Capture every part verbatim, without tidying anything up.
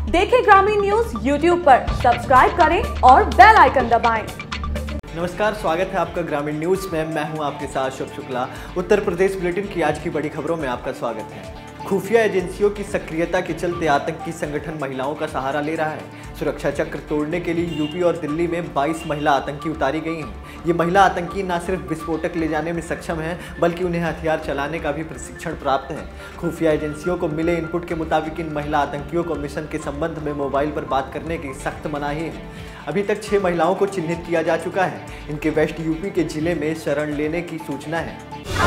देखें ग्रामीण news YouTube पर, सब्सक्राइब करें और बेल आइकन दबाएं। नमस्कार, स्वागत है आपका ग्रामीण न्यूज में। मैं हूं आपके साथ शुभ शुक्ला। उत्तर प्रदेश बुलेटिन की आज की बड़ी खबरों में आपका स्वागत है। खुफिया एजेंसियों की सक्रियता के चलते आतंकी संगठन महिलाओं का सहारा ले रहा है। सुरक्षा चक्र तोड़ने के लिए यूपी और दिल्ली में बाईस महिला आतंकी उतारी गई हैं। ये महिला आतंकी न सिर्फ विस्फोटक ले जाने में सक्षम हैं, बल्कि उन्हें हथियार चलाने का भी प्रशिक्षण प्राप्त है। खुफिया एजेंसियों को मिले इनपुट के मुताबिक इन महिला आतंकियों को मिशन के संबंध में मोबाइल पर बात करने की सख्त मनाही है। अभी तक छह महिलाओं को चिन्हित किया जा चुका है। इनके वेस्ट यूपी के जिले में शरण लेने की सूचना है।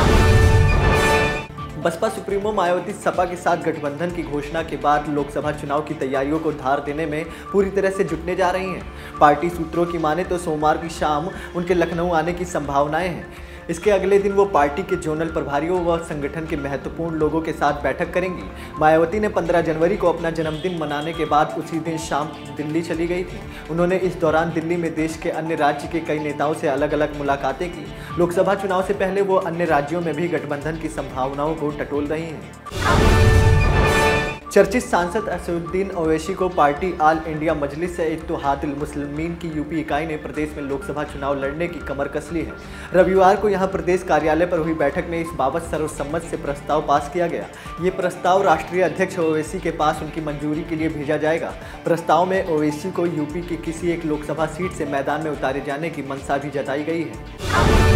बसपा सुप्रीमो मायावती सपा के साथ गठबंधन की घोषणा के बाद लोकसभा चुनाव की तैयारियों को धार देने में पूरी तरह से जुटने जा रही हैं। पार्टी सूत्रों की माने तो सोमवार की शाम उनके लखनऊ आने की संभावनाएं हैं। इसके अगले दिन वो पार्टी के जोनल प्रभारियों व संगठन के महत्वपूर्ण लोगों के साथ बैठक करेंगी। मायावती ने पंद्रह जनवरी को अपना जन्मदिन मनाने के बाद उसी दिन शाम दिल्ली चली गई थी। उन्होंने इस दौरान दिल्ली में देश के अन्य राज्य के कई नेताओं से अलग अलग मुलाकातें की। लोकसभा चुनाव से पहले वो अन्य राज्यों में भी गठबंधन की संभावनाओं को टटोल रही हैं। चर्चित सांसद असदुद्दीन ओवैसी को party all India Majlis Ittehadul Muslimeen की यूपी इकाई ने प्रदेश में लोकसभा चुनाव लड़ने की कमर कस ली है। रविवार को यहां प्रदेश कार्यालय पर हुई बैठक में इस बाबत सर्वसम्मत से प्रस्ताव पास किया गया। ये प्रस्ताव राष्ट्रीय अध्यक्ष ओवैसी के पास उनकी मंजूरी के लिए भेजा जाएगा। प्रस्ताव में ओवैसी को यूपी की किसी एक लोकसभा सीट से मैदान में उतारे जाने की मंशा भी जताई गई है।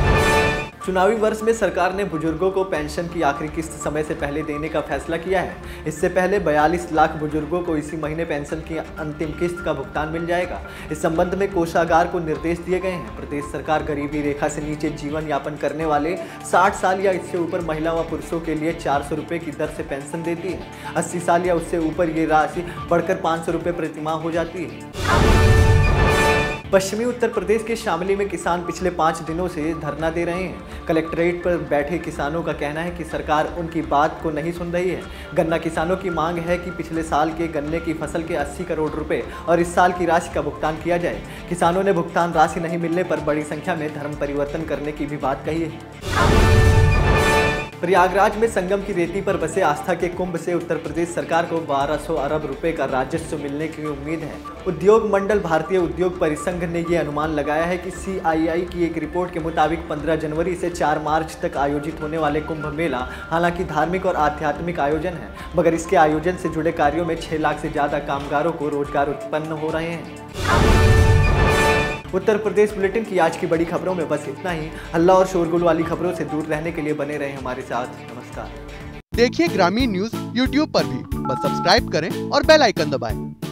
चुनावी वर्ष में सरकार ने बुजुर्गों को पेंशन की आखिरी किस्त समय से पहले देने का फैसला किया है। इससे पहले बयालीस लाख बुजुर्गों को इसी महीने पेंशन की अंतिम किस्त का भुगतान मिल जाएगा। इस संबंध में कोषागार को निर्देश दिए गए हैं। प्रदेश सरकार गरीबी रेखा से नीचे जीवन यापन करने वाले साठ साल या इससे ऊपर महिला व पुरुषों के लिए चार सौ रुपये की दर से पेंशन देती है। अस्सी साल या उससे ऊपर ये राशि बढ़कर पाँच सौ रुपये प्रतिमाह हो जाती है। पश्चिमी उत्तर प्रदेश के शामली में किसान पिछले पाँच दिनों से धरना दे रहे हैं। कलेक्ट्रेट पर बैठे किसानों का कहना है कि सरकार उनकी बात को नहीं सुन रही है। गन्ना किसानों की मांग है कि पिछले साल के गन्ने की फसल के अस्सी करोड़ रुपए और इस साल की राशि का भुगतान किया जाए। किसानों ने भुगतान राशि नहीं मिलने पर बड़ी संख्या में धर्म परिवर्तन करने की भी बात कही है। प्रयागराज में संगम की रेती पर बसे आस्था के कुंभ से उत्तर प्रदेश सरकार को बारह सौ अरब रुपए का राजस्व मिलने की उम्मीद है। उद्योग मंडल भारतीय उद्योग परिसंघ ने ये अनुमान लगाया है कि सी आई आई की एक रिपोर्ट के मुताबिक पंद्रह जनवरी से चार मार्च तक आयोजित होने वाले कुंभ मेला हालांकि धार्मिक और आध्यात्मिक आयोजन है, मगर इसके आयोजन से जुड़े कार्यों में छह लाख से ज्यादा कामगारों को रोजगार उत्पन्न हो रहे हैं। उत्तर प्रदेश बुलेटिन की आज की बड़ी खबरों में बस इतना ही। हल्ला और शोरगुल वाली खबरों से दूर रहने के लिए बने रहें हमारे साथ। नमस्कार। देखिए ग्रामीण न्यूज यूट्यूब पर भी, बस सब्सक्राइब करें और बेल आइकन दबाएं।